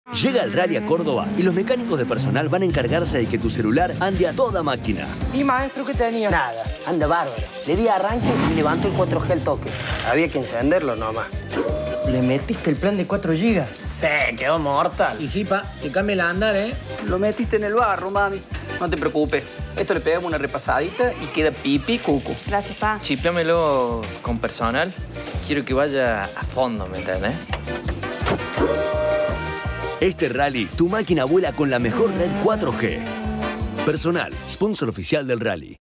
Llega el Rally a Córdoba y los mecánicos de Personal van a encargarse de que tu celular ande a toda máquina. ¿Y maestro qué tenía? Nada, anda bárbaro. Le di arranque y levantó el 4G al toque. Había que encenderlo nomás. ¿Le metiste el plan de 4 GB? Sí, quedó mortal. Y sí, pa, que cambie el andar, ¿eh? Lo metiste en el barro, mami. No te preocupes. Esto le pegamos una repasadita y queda pipi cucu. Gracias, pa. Chipéamelo con Personal. Quiero que vaya a fondo, ¿me entendés? Este rally, tu máquina vuela con la mejor red 4G. Personal, sponsor oficial del rally.